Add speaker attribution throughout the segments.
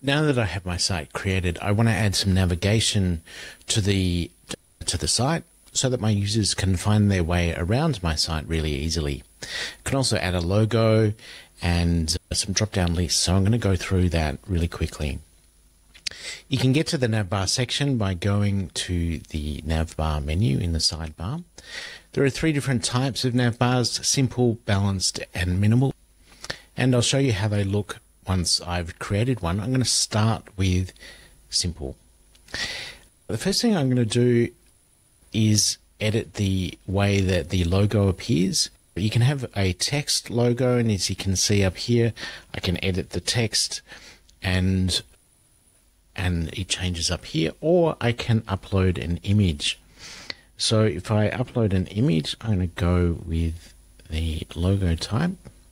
Speaker 1: Now that I have my site created, I want to add some navigation to the site so that my users can find their way around my site really easily. I can also add a logo and some drop-down lists, so I'm going to go through that really quickly. You can get to the Navbar section by going to the Navbar menu in the sidebar. There are 3 different types of Navbars: simple, balanced, and minimal. And I'll show you how they look once I've created one. I'm going to start with simple. The first thing I'm going to do is edit the way that the logo appears. You can have a text logo, and as you can see up here, I can edit the text and it changes up here, or I can upload an image. So if I upload an image, I'm going to go with the logo type.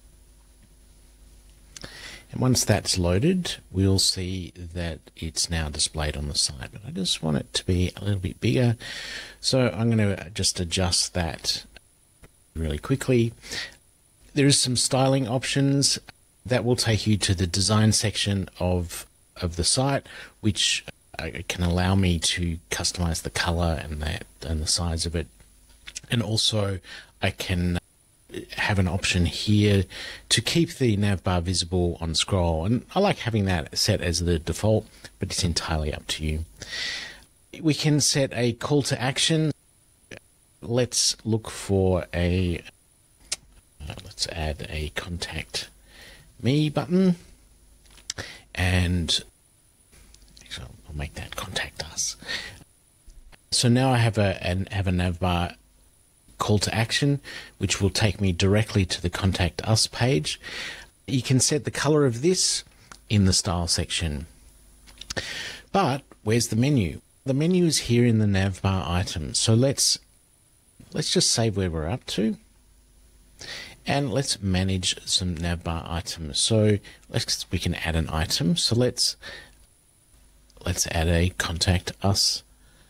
Speaker 1: And once that's loaded, we'll see that it's now displayed on the side. But I just want it to be a little bit bigger. So I'm going to just adjust that really quickly. There is some styling options that will take you to the design section of the site, which can allow me to customize the color and the size of it. And also I can have an option here to keep the navbar visible on scroll, and I like having that set as the default, but it's entirely up to you. We can set a call to action. Let's look for a let's add a contact me button, and actually I'll make that contact us. So now I have a navbar call to action, which will take me directly to the contact us page. You can set the color of this in the style section. But where's the menu? The menu is here in the navbar items. So let's just save where we're up to, and let's manage some navbar items. So we can add an item. So let's add a contact us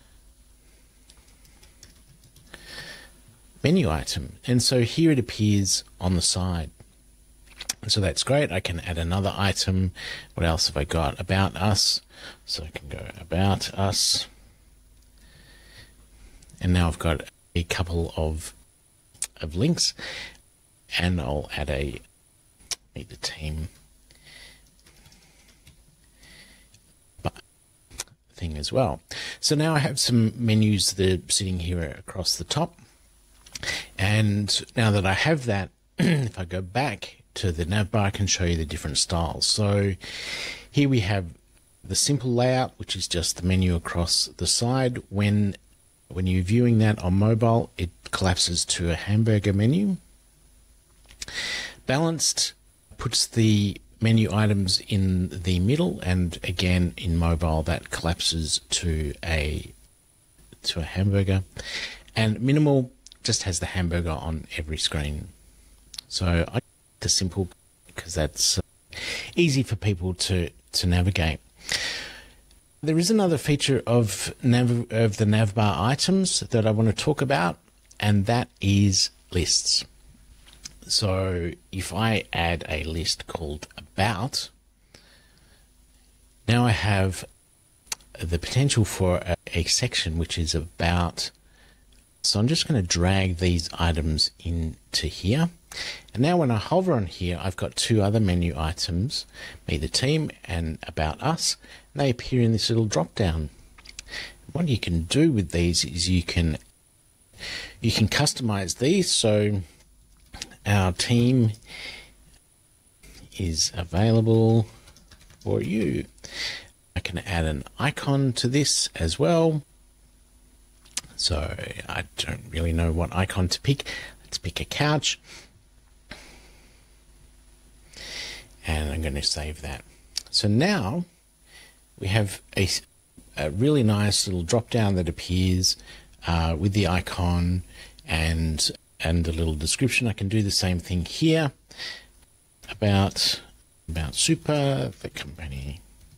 Speaker 1: menu item, and so here it appears on the side. So that's great. I can add another item. What else have I got? About us. So I can go about us, and now I've got a couple of links, and I'll add a meet the team thing as well. So now I have some menus that are sitting here across the top. And now that I have that, if I go back to the navbar, I can show you the different styles. So here we have the simple layout, which is just the menu across the side. When you're viewing that on mobile, it collapses to a hamburger menu. Balanced puts the menu items in the middle, and again in mobile that collapses to a hamburger. And minimal just has the hamburger on every screen. So I like the simple because that's easy for people to navigate. There is another feature of the navbar items that I want to talk about, and that is lists. So if I add a list called about, now I have the potential for a section which is about. So I'm just going to drag these items into here. And now when I hover on here, I've got 2 other menu items, Meet the Team and About Us. And they appear in this little drop down. What you can do with these is you can customize these. So our team is available for you. I can add an icon to this as well. So I don't really know what icon to pick. Let's pick a couch. And I'm going to save that. So now we have a really nice little drop down that appears with the icon and a little description. I can do the same thing here about Super, the company.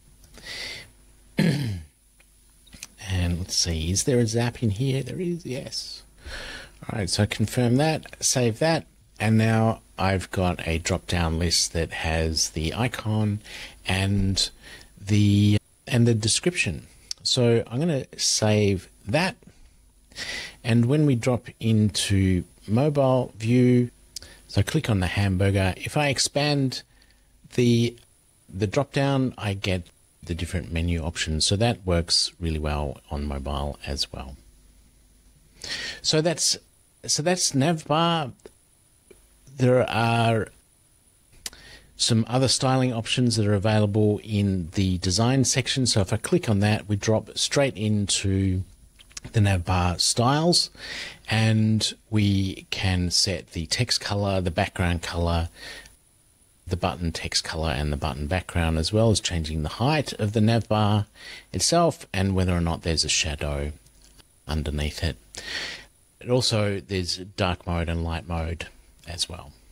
Speaker 1: And let's see, is there a zap in here? There is, yes. All right, so confirm that, save that, and now I've got a drop-down list that has the icon and the description. So I'm going to save that. And when we drop into mobile view, so click on the hamburger. If I expand the drop down, I get the different menu options. So that works really well on mobile as well. So that's Navbar. There are some other styling options that are available in the design section. So if I click on that, we drop straight into the Navbar styles, and we can set the text color, the background color, the button text color, and the button background, as well as changing the height of the Navbar itself and whether or not there's a shadow underneath it. Also, there's dark mode and light mode as well.